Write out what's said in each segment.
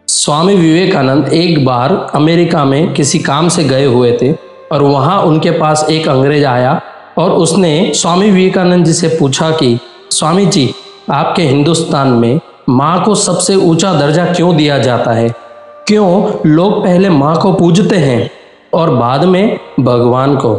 स्वामी विवेकानंद एक बार अमेरिका में किसी काम से गए हुए थे और वहाँ उनके पास एक अंग्रेज आया और उसने स्वामी विवेकानंद जी से पूछा कि स्वामी जी, आपके हिंदुस्तान में माँ को सबसे ऊंचा दर्जा क्यों दिया जाता है? क्यों लोग पहले माँ को पूजते हैं और बाद में भगवान को?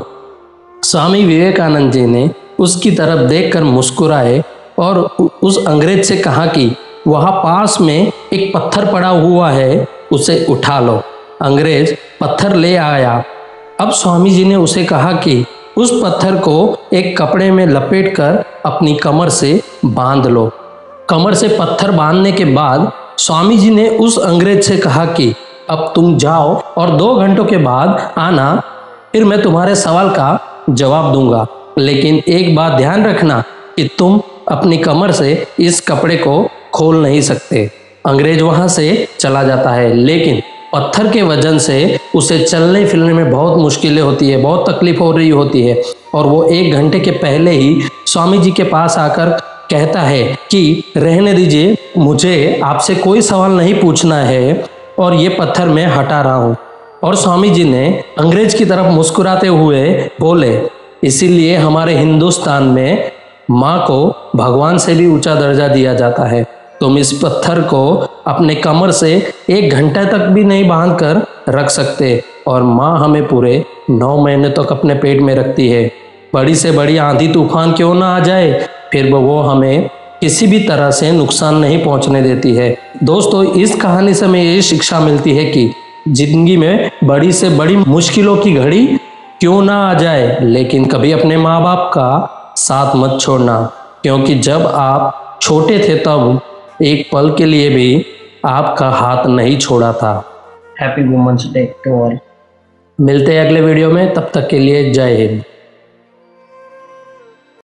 स्वामी विवेकानंद जी ने उसकी तरफ देखकर मुस्कुराए और उस अंग्रेज से कहा कि वहाँ पास में एक पत्थर पड़ा हुआ है, उसे उठा लो। अंग्रेज पत्थर ले आया। अब स्वामी जी ने उसे कहा कि उस पत्थर को एक कपड़े में लपेटकर अपनी कमर से बांध लो। कमर से पत्थर बांधने के बाद स्वामी जी ने उस अंग्रेज से कहा कि अब तुम जाओ और 2 घंटों के बाद आना, फिर मैं तुम्हारे सवाल का जवाब दूंगा। लेकिन एक बात ध्यान रखना कि तुम अपनी कमर से इस कपड़े को खोल नहीं सकते। अंग्रेज वहां से चला जाता है, लेकिन पत्थर के वजन से उसे चलने फिरने में बहुत मुश्किलें होती है, बहुत तकलीफ हो रही होती है। और वो 1 घंटे के पहले ही स्वामी जी के पास आकर कहता है कि रहने दीजिए, मुझे आपसे कोई सवाल नहीं पूछना है और ये पत्थर मैं हटा रहा हूँ। और स्वामी जी ने अंग्रेज की तरफ मुस्कुराते हुए बोले, इसीलिए हमारे हिंदुस्तान में माँ को भगवान से भी ऊंचा दर्जा दिया जाता है। तुम इस पत्थर को अपने कमर से 1 घंटे तक भी नहीं बांध कर रख सकते और माँ हमें पूरे 9 महीने तक अपने पेट में रखती है। बड़ी से बड़ी आंधी तूफान क्यों ना आ जाए, फिर वो हमें किसी भी तरह से नुकसान नहीं पहुंचने देती है। दोस्तों, इस कहानी से हमें ये शिक्षा मिलती है कि जिंदगी में बड़ी से बड़ी मुश्किलों की घड़ी क्यों ना आ जाए, लेकिन कभी अपने माँ बाप का साथ मत छोड़ना, क्योंकि जब आप छोटे थे तब एक पल के लिए भी आपका हाथ नहीं छोड़ा था। Happy women's day to all. मिलते हैं अगले वीडियो में, तब तक के लिए जय हिंद।